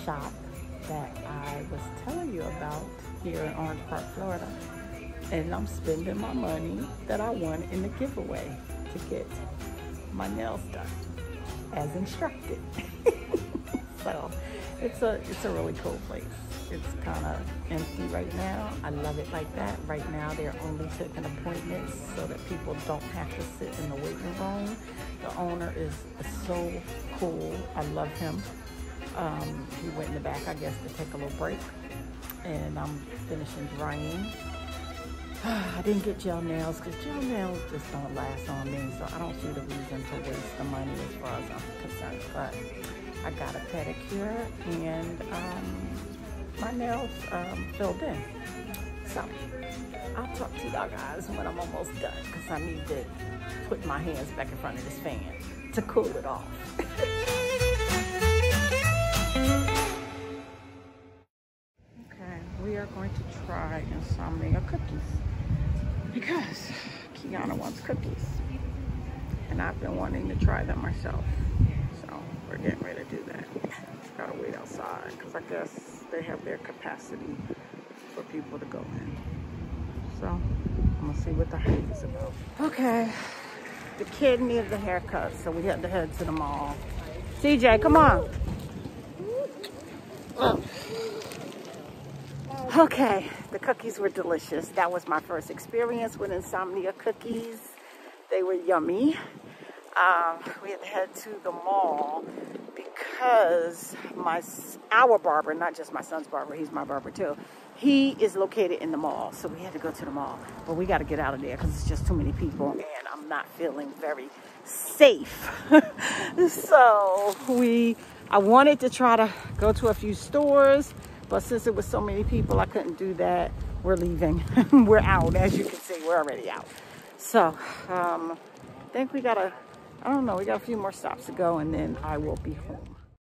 shop that I was telling you about here in Orange Park, Florida. And I'm spending my money that I won in the giveaway to get my nails done as instructed. So it's a really cool place. It's kind of empty right now. I love it like that. Right now they're only taking appointments so that people don't have to sit in the waiting room. The owner is so cool. I love him. He went in the back, I guess, to take a little break. And I'm finishing drying. I didn't get gel nails because gel nails just don't last on me, so I don't see the reason to waste the money as far as I'm concerned. But I got a pedicure and my nails filled in. So I'll talk to y'all guys when I'm almost done because I need to put my hands back in front of this fan to cool it off. Okay, we are going to try Insomnia cookies because Kiana wants cookies and I've been wanting to try them myself. So we're getting ready to do that. Just gotta wait outside because I guess they have their capacity for people to go in. So I'm gonna see what the hype is about. Okay, the kid needed the haircut, so we had to head to the mall. CJ, come on. Okay, the cookies were delicious. That was my first experience with Insomnia cookies. They were yummy. We had to head to the mall because our barber, not just my son's barber, he's my barber too, he is located in the mall. So we had to go to the mall. But we got to get out of there because it's just too many people and I'm not feeling very safe. So I wanted to try to go to a few stores, but since it was so many people, I couldn't do that. We're leaving. We're out. As you can see, we're already out. So I think we got a few more stops to go and then I will be home.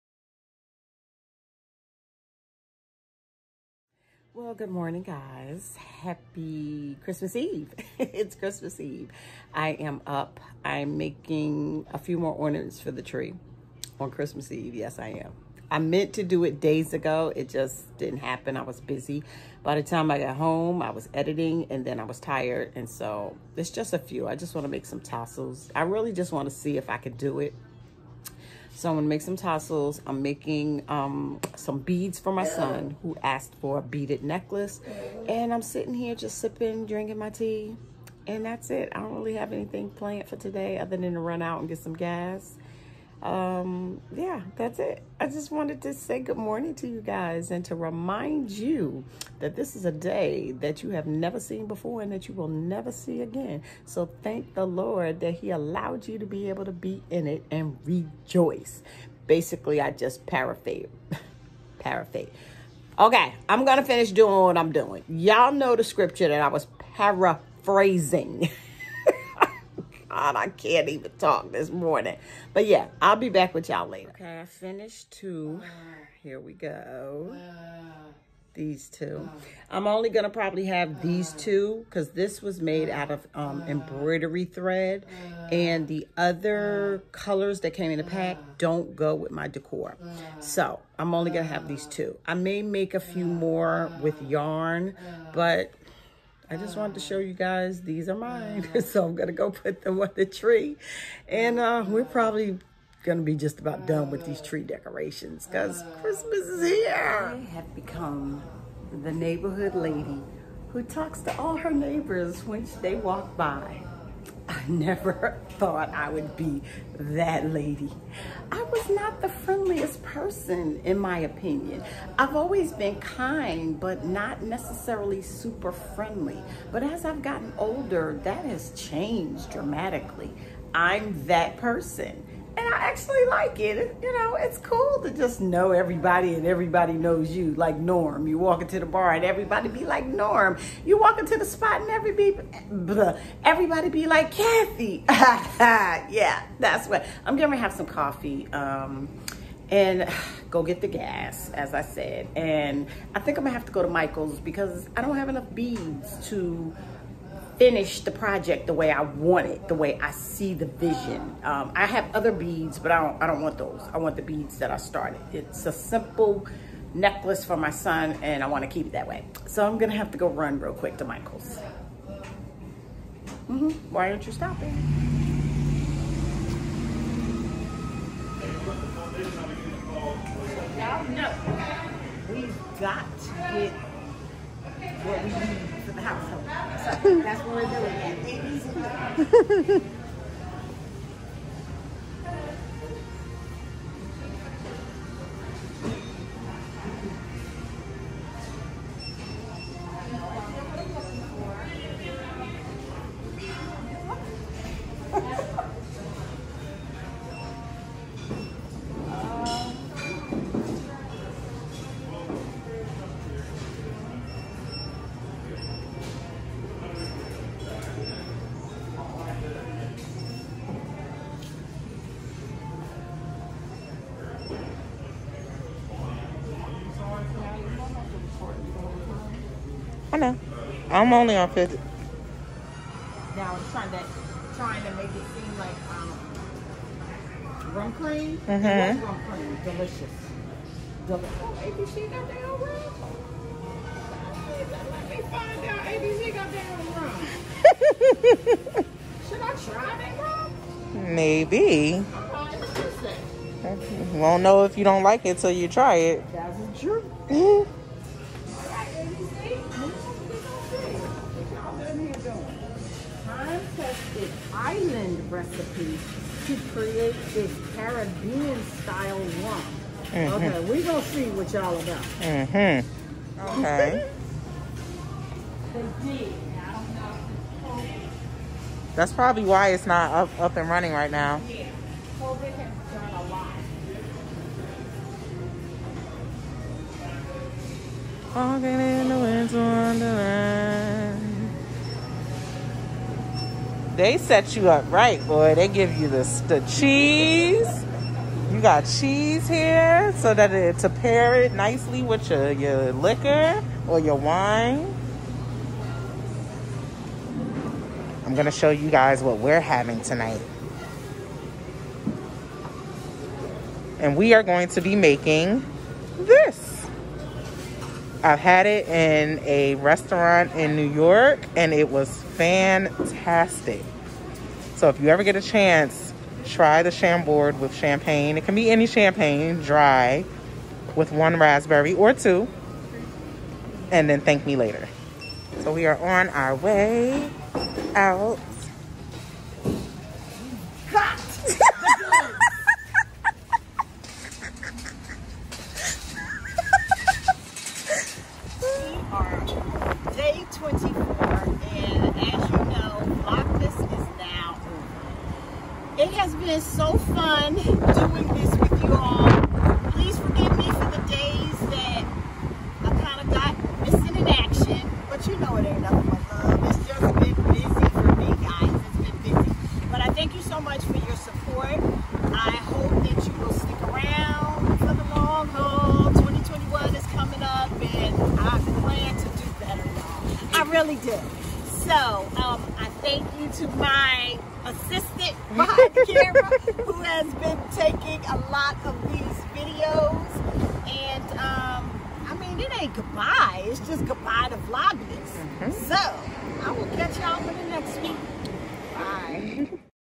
Well, good morning, guys. Happy Christmas Eve. It's Christmas Eve. I am up. I'm making a few more ornaments for the tree on Christmas Eve. Yes, I am. I meant to do it days ago. It just didn't happen. I was busy. By the time I got home, I was editing and then I was tired. And so it's just a few. I just want to make some tassels. I really just want to see if I could do it. So I'm going to make some tassels. I'm making some beads for my son who asked for a beaded necklace. And I'm sitting here just sipping, drinking my tea. And that's it. I don't really have anything planned for today other than to run out and get some gas. Yeah, that's it. I just wanted to say good morning to you guys and to remind you that this is a day that you have never seen before and that you will never see again. So thank the Lord that he allowed you to be able to be in it and rejoice. Basically, I just paraphrase. Okay, I'm going to finish doing what I'm doing. Y'all know the scripture that I was paraphrasing. God, I can't even talk this morning. But yeah, I'll be back with y'all later. Okay, I finished two. Here we go. These two. I'm only going to probably have these two because this was made out of embroidery thread. And the other colors that came in the pack don't go with my decor. So I'm only going to have these two. I may make a few more with yarn, but I just wanted to show you guys these are mine. So I'm going to go put them on the tree. And we're probably going to be just about done with these tree decorations because Christmas is here. I have become the neighborhood lady who talks to all her neighbors when they walk by. I never thought I would be that lady. I was not the friendliest person, in my opinion. I've always been kind, but not necessarily super friendly. But as I've gotten older, that has changed dramatically. I'm that person. And I actually like it. You know, it's cool to just know everybody and everybody knows you, like Norm. You walk into the bar and everybody be like Norm. You walk into the spot and everybody be like Kathy. Yeah, that's what. I'm going to have some coffee and go get the gas, as I said. And I think I'm going to have to go to Michael's because I don't have enough beads to finish the project the way I want it, the way I see the vision. I have other beads, but I don't want those. I want the beads that I started. It's a simple necklace for my son, and I want to keep it that way. So I'm gonna have to go run real quick to Michael's. Why aren't you stopping? Y'all know we've got to get what we need for the household. So that's what we're doing at ABC. I know. I'm only on 50. Now I'm trying to make it seem like rum cream. Mm-hmm. Rum cream, delicious. Oh, ABC got their own rum. Let me find out. ABC got their own rum. Should I try that rum? Maybe. Alright, what's this say? You won't know if you don't like it till you try it. That's true. Time-tested island recipe to create this Caribbean style rum. Okay, we're gonna see what y'all about. Okay. They did. I don't know if it's That's probably why it's not up and running right now. COVID. Yeah, COVID has done a lot. Walking in the winter wonderland. They set you up right, boy. They give you the cheese. You got cheese here so that to pair it nicely with your liquor or your wine. I'm going to show you guys what we're having tonight. And we are going to be making this. I've had it in a restaurant in New York, and it was fantastic. So if you ever get a chance, try the Chambord with champagne. It can be any champagne, dry, with 1 raspberry or 2. And then thank me later. So we are on our way out. Got Day 24, and as you know, Vlogmas is now over. It has been so fun doing this with you all. Please forgive me for the days that I kind of got missing in action, but you know it ain't nothing but love. It's just been busy for me, guys. It's been busy. But I thank you so much for your support. I hope that you will stick around for the long haul. 2021 is coming up, and I plan to do better, y'all. I really do. So, I thank you to my assistant behind the camera who has been taking a lot of these videos. And, I mean, it ain't goodbye. It's just goodbye to Vlogmas. So, I will catch y'all in the next week. Bye.